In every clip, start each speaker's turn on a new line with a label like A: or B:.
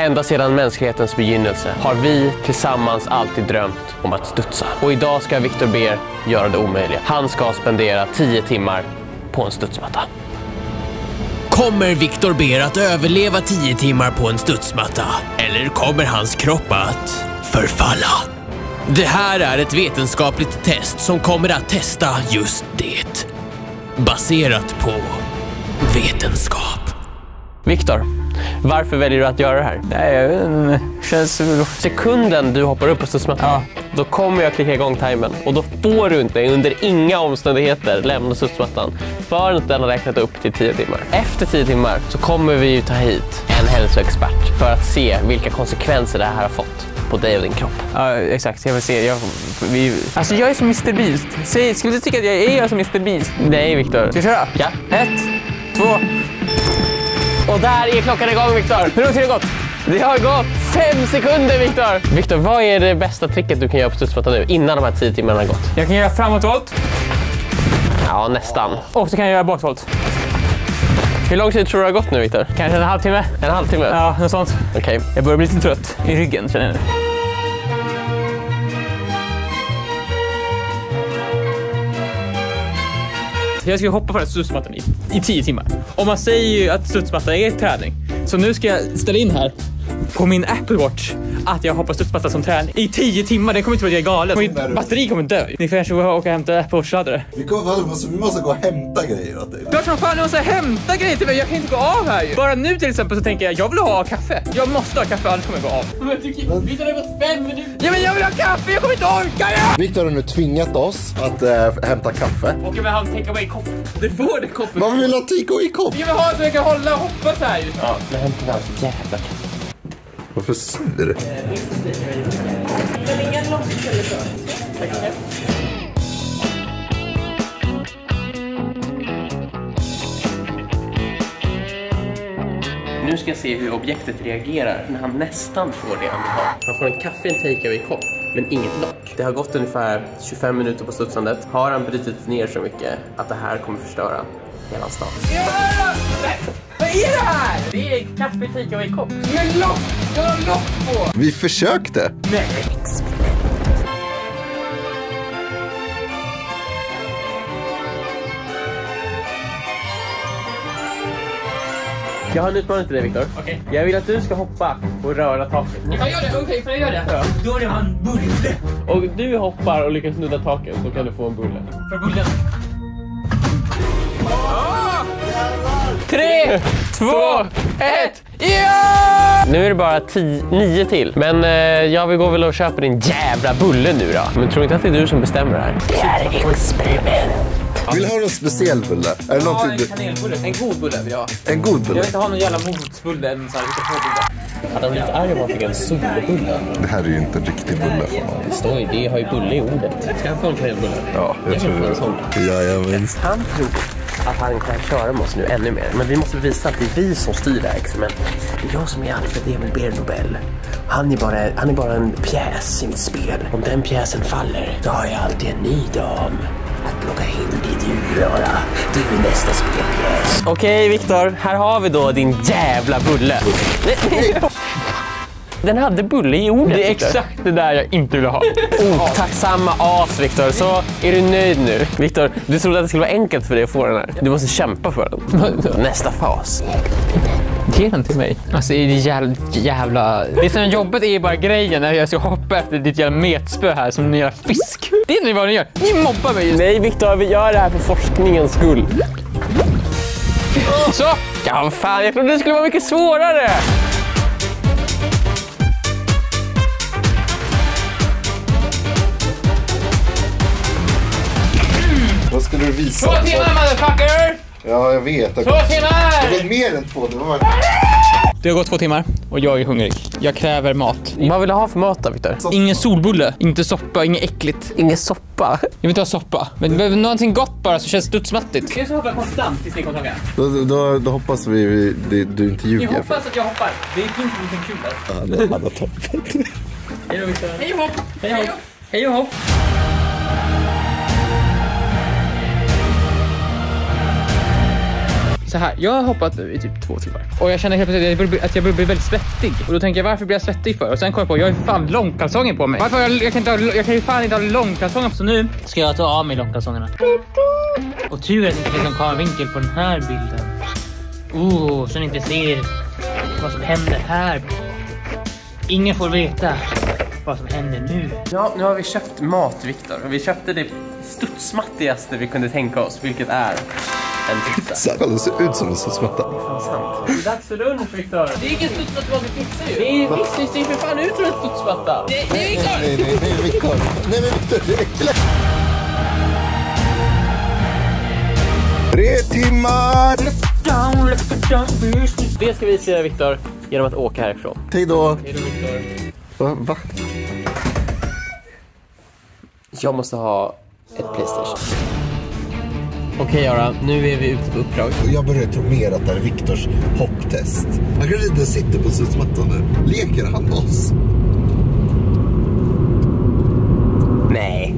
A: Ända sedan mänsklighetens begynnelse har vi tillsammans alltid drömt om att studsa. Och idag ska Viktor Beer göra det omöjliga. Han ska spendera 10 timmar på en studsmatta.
B: Kommer Viktor Beer att överleva 10 timmar på en studsmatta? Eller kommer hans kropp att förfalla? Det här är ett vetenskapligt test som kommer att testa just det. Baserat på vetenskap.
A: Viktor, varför väljer du att göra det här?
C: Nej, känns...
A: Sekunden du hoppar upp på studsmattan, då kommer jag klicka igång timern. Och då får du inte under inga omständigheter lämna studsmattan förrän den har räknat upp till 10 timmar. Efter 10 timmar så kommer vi ju ta hit en hälsoexpert för att se vilka konsekvenser det här har fått på dig och din kropp.
C: Ja, exakt. Jag vill se. Alltså, jag är som Mr. Beast. Skulle du tycka att jag är som Mr. Beast?
A: Nej, Viktor.
C: Ska vi köra?
A: Ja.
C: 1, 2...
A: Och där är klockan igång, Viktor.
C: Hur långt har det gått?
A: Det har gått 5 sekunder, Viktor. Viktor, vad är det bästa tricket du kan göra på studsmattan nu innan de här 10 timmarna har gått?
C: Jag kan göra framåtvolt.
A: Ja, nästan.
C: Och så kan jag göra bakvolt.
A: Hur lång tid tror du har gått nu, Viktor?
C: Kanske en halvtimme.
A: En halvtimme?
C: Ja, något sånt.
A: Okej.
C: Jag börjar bli lite trött i ryggen, känner jag nu. Jag ska hoppa på den här studsmattan i 10 timmar. Och man säger ju att studsmattan är träning. Så nu ska jag ställa in här på min Apple Watch att jag hoppar studsmatta som träning i 10 timmar. Det kommer inte vara att jag är galen. Mitt batteri kommer dö. Ni får kanske åka och hämta Apple Watch-laddare.
D: Vi måste gå och hämta grejer åt dig.
C: Klart som fan, jag måste hämta grejer till mig. Jag kan inte gå av här ju. Bara nu till exempel så tänker jag vill ha kaffe. Jag måste ha kaffe, annars kommer jag gå av. Men jag tycker, Viktor, det har gått 5 minuter. Ja, men jag vill ha kaffe, jag kommer inte orka det!
D: Viktor har nu tvingat oss att hämta kaffe.
C: Och jag vill ha en take-away-kopp. Du får det koppen.
D: Vad vill du ha take-away-kopp?
C: Jag vill ha så jag kan hålla och hoppa så här ju.
A: Ja, men hämta den så jävla kaffe.
D: Varför sur?
E: Men ingen lock eller så.
A: Nu ska jag se hur objektet reagerar när han nästan får det han vill ha. Han får en kaffe i en take-away-kopp, men inget lock. Det har gått ungefär 25 minuter på studsandet. Har han brutit ner så mycket att det här kommer förstöra hela stan?
C: Vad är det här?
A: Det är kaffe i take-away-kopp.
C: Men lock! Jag har lock på!
D: Vi försökte.
C: Nej.
A: Jag har en utmaning till dig, Viktor.
C: Okej.
A: Jag vill att du ska hoppa och röra taket.
C: Får jag göra det? Okej, får jag göra det?
A: Ja.
C: Då är det han bulle.
A: Och du hoppar och lyckas nudda taket, så kan du få en bulle.
C: För bullen.
A: 3, 2, 1, ja! Nu är det bara 9 till. Men jag vill gå väl och köpa din jävla bulle nu då. Men tror inte att det är du som bestämmer det här? Det här är experiment.
D: Vill du ha någon speciell bulle? Är det någonting
C: en kanelbulle. En god bulle vill jag ha.
D: En god
C: Jag
D: bulle?
C: vill inte ha någon jävla motsbulle. En sån här bulle.
A: Han var lite arg om han fick en solbulle.
D: Det här är ju inte en riktig bulle för någon.
A: Det står ju, det har ju bulle i ordet. Ska han få en kanelbulle?
D: Ja, jag tror det. Jajamän.
A: Han tror att han kan köra med oss nu ännu mer. Men vi måste visa att det är vi som styr det här experimentet. Det är jag som är Alfred Emil Beer Nobel. Han är bara en pjäs i mitt spel. Om den pjäsen faller, då har jag alltid en ny dam att plocka in ditt djurröra. Du är nästa spelpjäs. Okej, Viktor. Här har vi då din jävla bulle. Den hade bulle i ordet.
C: Det är exakt det där jag inte vill ha.
A: Otacksamma as, Viktor. Så är du nöjd nu? Viktor, du trodde att det skulle vara enkelt för dig att få den här. Du måste kämpa för den. Nästa fas.
C: Ge den till mig. Alltså, det är jävla... Det som är jobbet är bara grejen när jag ska hoppa efter ditt jävla metspö här som en jävla fisk. Det är vad ni gör. Ni mobbar mig just.
A: Nej, Viktor, vi gör det här för forskningens skull. Så! Ja, fan, jag trodde det skulle vara mycket svårare.
D: Vad skulle du visa?
C: 2 timmar, motherfucker!
D: Ja, jag vet.
C: 2 timmar!
D: Det var mer än 2. Det var...
C: Det har gått 2 timmar och jag är hungrig. Jag kräver mat.
A: Vad vill du ha för mat då, Viktor?
C: Ingen solbulle, inte soppa, inget äckligt.
A: Ingen soppa.
C: Jag vill inte ha soppa. Men någonting gott bara så känns studsmattigt. Jag ska hoppa konstant tills ni kommer tillbaka.
D: Då hoppas vi du inte ljuger.
C: Jag hoppas att jag hoppar. Det finns ingenting kul där.
D: Han har toppat.
C: Hej då, Viktor. Hej och hopp. Hej och hopp. Hej och hopp. så här, jag har hoppat nu i typ 2 timmar. Och jag känner helt plötsligt att jag börjar bli väldigt svettig. Och då tänker jag, varför blir jag svettig för? Och sen kom jag på, jag har ju fan långkalsonger på mig. Varför jag kan ju fan inte ha långkalsonger på. Så nu ska jag ta av mig långkalsongerna. Och tur att det inte finns någon kameravinkel på den här bilden. Så ni inte ser vad som händer här. Ingen får veta vad som händer nu.
A: Ja, nu har vi köpt mat, Viktor. Vi köpte det studsmattigaste vi kunde tänka oss, vilket är en pizza.
D: Det ser ut som en studsmatta.
A: Det är fan sant. Det är dags för lunch, Viktor. Det är ingen studsmatta med pizza ju. Det är visst, det ser för fan ut som en studsmatta. Det är Viktor!
D: Nej, Viktor. Nej, men Viktor, det är äckligt. 3 timmar!
A: Det ska vi se, Viktor, genom att åka härifrån.
D: Hej då.
A: Hej då, Viktor.
D: Va?
A: Jag måste ha ett PlayStation. Okej, Jara, nu är vi ute på uppdrag.
D: Jag börjar tro mer att det är Viktors hopptest. Han kanske inte sitter på studsmattan nu. Leker han med oss?
A: Nej.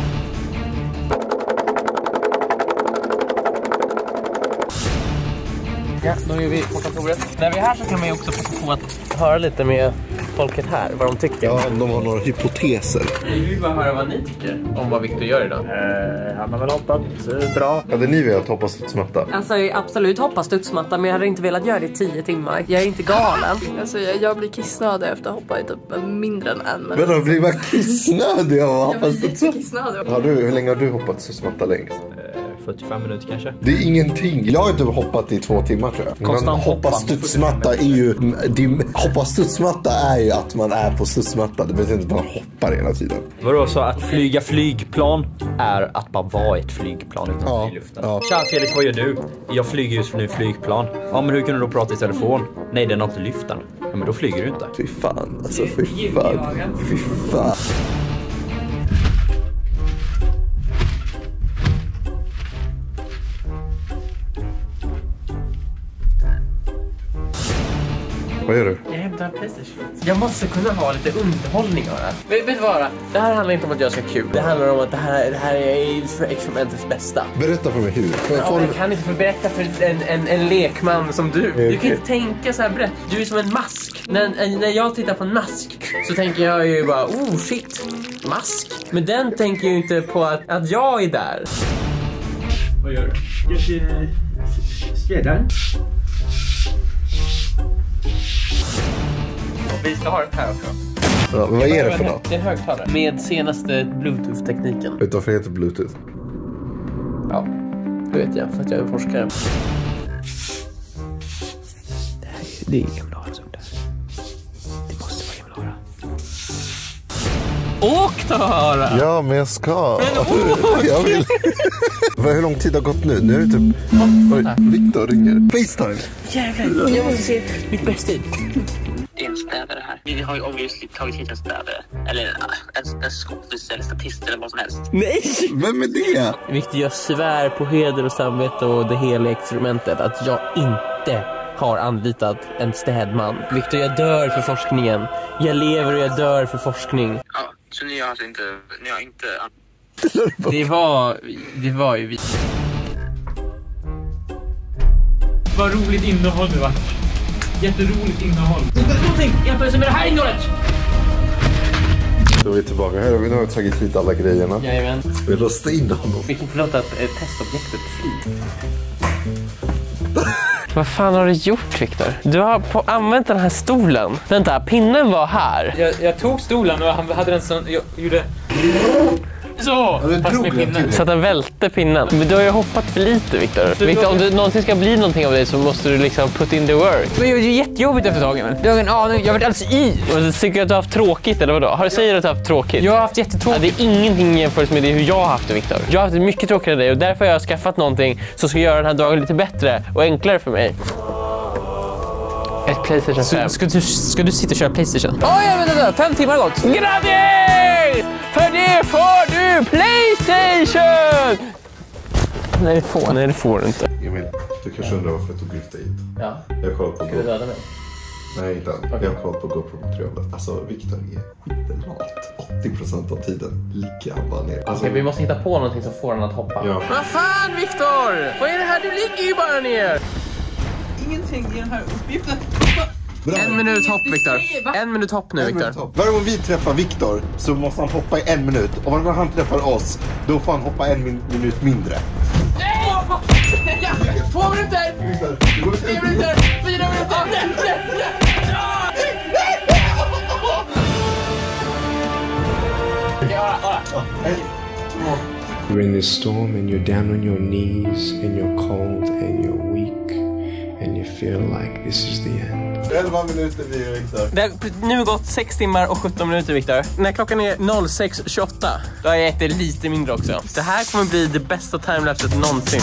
A: Ja, då är vi på kontoret. När vi är här så kan man ju också passa på att höra lite med folket här, vad de tycker.
D: Ja, de har några hypoteser.
A: Vi vill bara höra vad ni tycker om vad Viktor gör idag.
E: Han har väl hoppat bra.
D: Hade ni velat hoppa studsmatta?
F: Alltså jag absolut hoppa studsmatta, men jag hade inte velat göra det i 10 timmar. Jag är inte galen.
G: Alltså jag blir kissnödig efter att hoppa i typ mindre än en minut.
D: Men då blir man kissnödig av att
G: Jag
D: hoppa
G: blir
D: studsmatta.
G: jättekissnödig.
D: Hur länge har du hoppat studsmatta längst?
E: 45 minuter kanske.
D: Det är ingenting. Jag har inte hoppat i 2 timmar tror jag.
E: Konstant
D: Men hoppa studsmatta är ju... Hoppa studsmatta är ju att man är på studsmatta. Det betyder inte att man hoppar hela tiden.
E: Vadå, så att flyga flygplan är att bara vara ett flygplan utan i luften?
D: Ja.
E: Tja Felix, vad gör du? Jag flyger just nu flygplan. Ja, men hur kan du då prata i telefon? Nej, den har inte lyften. Ja, men då flyger du inte.
D: Fy fan, alltså fy fan. Fy fan. Vad gör du?
A: Jag hämtar PlayStation. Jag måste kunna ha lite underhållning av det här. Vet du vad? Det här handlar inte om att jag ska ha kul. Det handlar om att det här är för experimentets bästa.
D: Berätta för mig hur.
A: Jag kan inte få berätta för en lekman som du. Du kan inte tänka så här brett. Du är som en mask. När jag tittar på en mask så tänker jag ju bara, oh shit, mask. Men den tänker ju inte på att jag är där. Vad gör du?
C: Jag ser svedaren.
A: Vi ska ha den här också.
D: Ja, men vad är det för något?
A: Det är en högtalare. Med senaste Bluetooth-tekniken.
D: Vet du varför det heter Bluetooth?
A: Ja, det vet jag. För att jag är en forskare. Det är Gemlara som där. Det måste vara Gemlara. Åk då, Hara!
D: Ja, men jag ska. Jag vill. Hur lång tid har gått nu? Nu är det typ... Oj, Viktor ringer. FaceTime.
A: Jävlar, jag måste se mitt bästa tid.
H: Det är en städare här. Vi har ju obviously tagit hit en städare. Eller en skådis eller statist eller vad som helst.
A: Nej!
D: Vem är det?
A: Viktor, jag svär på heder och samvete och det heliga experimentet att jag inte har anlitat en städman. Viktor, jag dör för forskningen. Jag lever och jag dör för forskning.
H: Ja, så ni har alltså inte... Ni har inte...
A: Det var ju vi.
C: Vad roligt innehåll det var. Jätteroligt innehåll.
A: Någonting jämfört med det här innehållet.
D: Då är vi tillbaka här. Nu har vi tagit hit alla grejerna.
A: Jajamän.
D: Vi låste in honom.
A: Vi kan få låta testobjektet fri. Vad fan har du gjort, Viktor? Du har använt den här stolen. Vänta, pinnen var här.
C: Jag tog stolen och han hade den som... Jag gjorde... Så! Fast med pinnen.
A: Så att den välte pinnen. Men du har ju hoppat för lite, Viktor. Viktor, om du någonsin ska bli någonting av dig så måste du liksom put in the work.
C: Det är ju jättejobbigt efter taget, men du har en aning. Jag vet alltså i.
A: Och tycker du att du har haft tråkigt, eller vadå? Säger du att du har haft tråkigt?
C: Jag har haft jättetråkigt.
A: Ja, det är ingenting jämfört med det hur jag har haft det, Viktor. Jag har haft det mycket tråkigare än dig och därför har jag skaffat någonting som ska göra den här dagen lite bättre och enklare för mig. Ett PlayStation 5.
C: Ska du sitta och köra PlayStation? Oj, vänta, 5 timmar har gått.
A: Grattis! För det får du PlayStation! Nej, det får du inte.
D: Emil, du kanske undrar varför jag tog ut dig hit.
A: Ja.
D: Jag kollar på...
A: Ska du döda mig?
D: Nej, inte än. Jag har kollat på GoPro-materialet. Alltså, Viktor är skitlat. 80% av tiden ligger han bara ner. Alltså,
A: Okej, vi måste hitta på någonting som får den att hoppa.
D: Ja.
A: Vad fan, Viktor? Vad är det här? Du ligger ju bara ner!
C: ingenting i den här uppgiften.
A: En minut hopp, Viktor. En minut hopp nu, Viktor.
D: Varje gång vi träffar Viktor så måste han hoppa i 1 minut. Och varje gång han träffar oss, då får han hoppa 1 minut mindre.
C: 2 minuter! 3 minuter! 4 minuter!
I: You're in this storm and you're down on your knees and you're cold and you're weak and you feel like this is the end.
D: 11 minuter blir det, Viktor.
A: Det har nu gått 6 timmar och 17 minuter, Viktor. När klockan är 06:28, då har jag ätit lite mindre också. Det här kommer bli det bästa timelapset någonsin.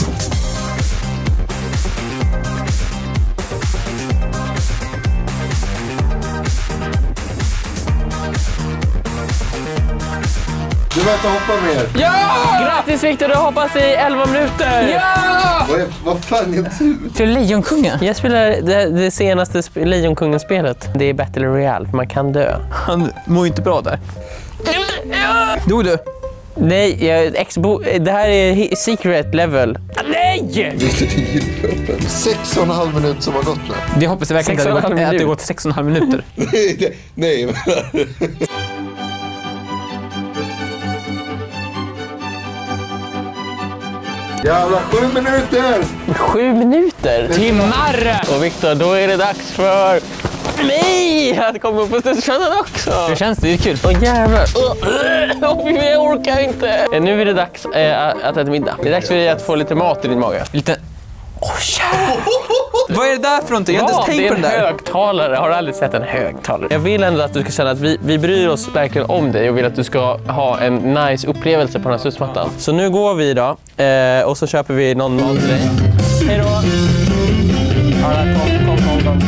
D: Du väntar hoppa mer.
A: Ja! Grattis, Viktor, du hoppas i 11 minuter.
C: Ja!
D: Vad fan är du?
C: Till Lejonkungen.
A: Jag spelar det senaste Lejonkungen-spelet. Det är Battle Royale, för man kan dö.
C: Han mår inte bra där. Dog du?
A: Nej, det här är secret level. Nej!
D: Visst är det julföppen? 6,5 minuter som har gått nu.
C: Det hoppas jag verkligen att det har gått 6,5 minuter.
D: Nej. Jävla 7 minuter!
A: 7 minuter?
C: Timmar!
A: Och Viktor, då är det dags för mig att komma upp på studsmattan också.
C: Hur känns det? Det är kul.
A: Åh jävlar. Jag orkar inte. Nu är det dags att äta middag. Det är dags för dig att få lite mat i din mage.
C: Lite... Vad är det där för någonting? Jag har inte tänkt på det där.
A: Det är en högtalare. Har du aldrig sett en högtalare? Jag vill ändå att du ska känna att vi bryr oss verkligen om dig och vill att du ska ha en nice upplevelse på den här studsmattan. Så nu går vi då och så köper vi någon mat till dig. Hej då! Kom.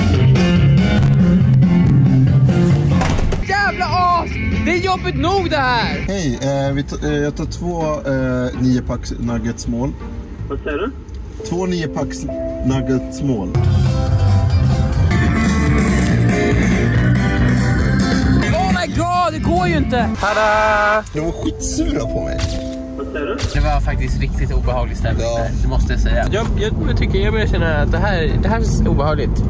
C: Jävla as! Det är jobbigt nog det här!
D: Hej, jag tar 2 9-packs nuggets small.
H: Vad säger du?
D: 2 9-packs nuggets small.
C: Oh my god, det går ju inte!
A: Tada!
D: De var skitsura på mig.
H: Vad säger du?
A: Det var faktiskt riktigt obehaglig stämning där, det måste jag säga. Jag börjar känna att det här är obehagligt.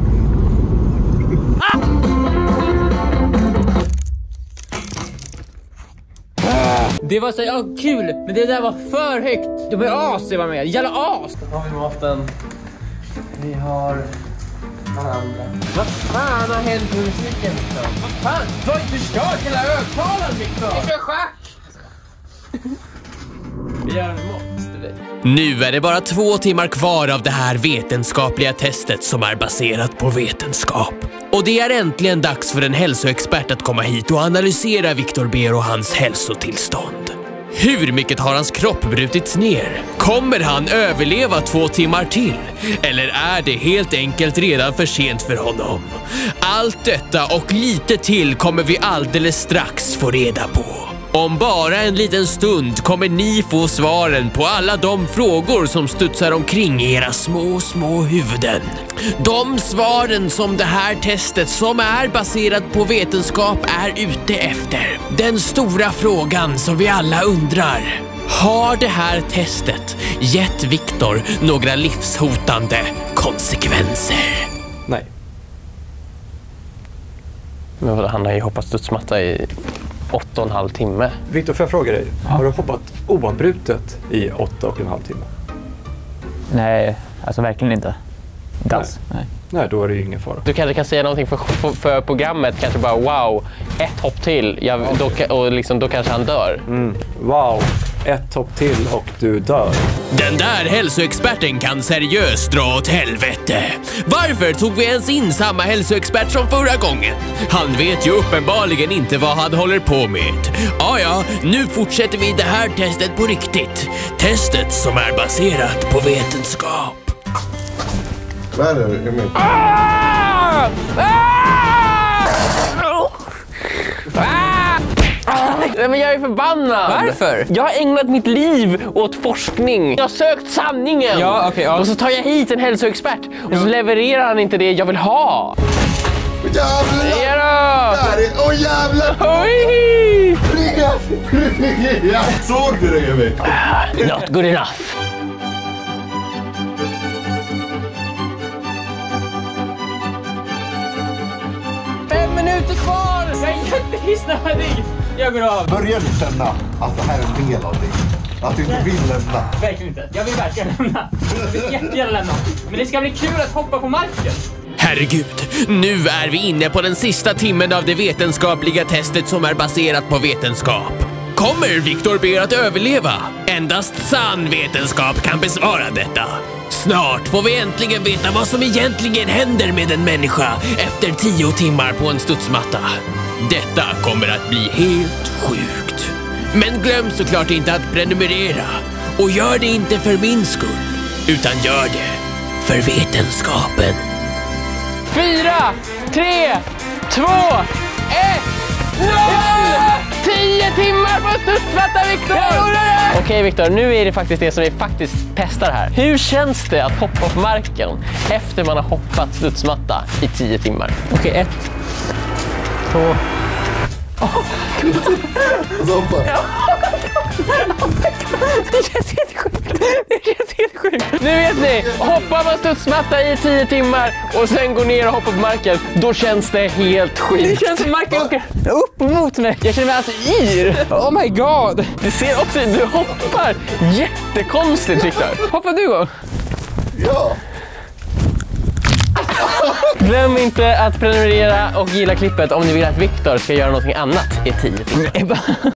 C: Det var så kul, men det där var för högt. De är as, det var med. Jävla as!
A: Då har vi maten. Vi har varandra. Vad fan har hänt med musiken, Viktor?
C: Vad fan? Du har inte förstört hela högtalaren, Viktor! Jag kör schack!
A: Vi gör måste vi.
B: Nu är det bara 2 timmar kvar av det här vetenskapliga testet som är baserat på vetenskap. Och det är äntligen dags för en hälsoexpert att komma hit och analysera Viktor Behr och hans hälsotillstånd. Hur mycket har hans kropp brutits ner? Kommer han överleva 2 timmar till? Eller är det helt enkelt redan för sent för honom? Allt detta och lite till kommer vi alldeles strax få reda på. Om bara en liten stund kommer ni få svaren på alla de frågor som studsar omkring i era små huvuden. De svaren som det här testet som är baserat på vetenskap är ute efter. Den stora frågan som vi alla undrar. Har det här testet gett Viktor några livshotande konsekvenser?
E: Nej.
A: Men han har ju hoppat studsmatta i 8,5 timme.
E: Viktor, får jag fråga dig? Har du hoppat oavbrutet i 8,5 timmar?
C: Nej, alltså verkligen inte. Inte alls.
E: Nej, då är det ju ingen fara.
A: Du kanske kan säga någonting för programmet, kanske bara wow, 1 hopp till, då kanske han dör.
E: Wow, 1 hopp till och du dör.
B: Den där hälsoexperten kan seriöst dra åt helvete. Varför tog vi ens in samma hälsoexpert som förra gången? Han vet ju uppenbarligen inte vad han håller på med. Ja, nu fortsätter vi det här testet på riktigt. Testet som är baserat på vetenskap.
D: Vad är det? Jag menar.
A: Men jag är förbannad.
C: Varför?
A: Jag har ägnat mitt liv åt forskning. Jag har sökt sanningen.
C: Ja, okej, ja.
A: Och så tar jag hit en hälsoexpert. Och så levererar han inte det jag vill ha.
D: Jävlar!
A: Ja då!
D: Åh jävlar!
A: Oj!
D: Jag såg det, Emil.
A: Not good enough.
C: minuter kvar! Jag är jättekissnödig! Jag går av.
D: Börjar du känna att det här är en del av dig? Att du inte vill lämna?
C: Verkligen inte. Jag vill verkligen lämna. Jag vill jättegärna lämna. Men det ska bli kul att hoppa på marken.
B: Herregud, nu är vi inne på den sista timmen av det vetenskapliga testet som är baserat på vetenskap. Kommer Viktor Behr att överleva? Endast sann vetenskap kan besvara detta. Snart får vi äntligen veta vad som egentligen händer med en människa efter 10 timmar på en studsmatta. Detta kommer att bli helt sjukt. Men glöm såklart inte att prenumerera. Och gör det inte för min skull, utan gör det för vetenskapen.
C: 4, 3, 2, 1, 0! 10 timmar på studsmatta, Viktor! Okej, Viktor, nu är det faktiskt det som vi faktiskt testar här. Hur känns det att hoppa på marken efter man har hoppat studsmatta i 10 timmar? Okej, 1, 2... Det känns helt sjukt. Det känns helt sjukt. Nu vet ni, hoppa på studsmatta i 10 timmar och sen gå ner och hoppa på marken. Då känns det helt sjukt. Det känns som marken åker upp mot mig. Jag känner mig alltså yr. Oh my god. Du ser också, du hoppar jättekonstigt, Viktor. Hoppar du då?
D: Ja.
C: Glöm inte att prenumerera och gilla klippet om ni vill att Viktor ska göra något annat i 10 timmar.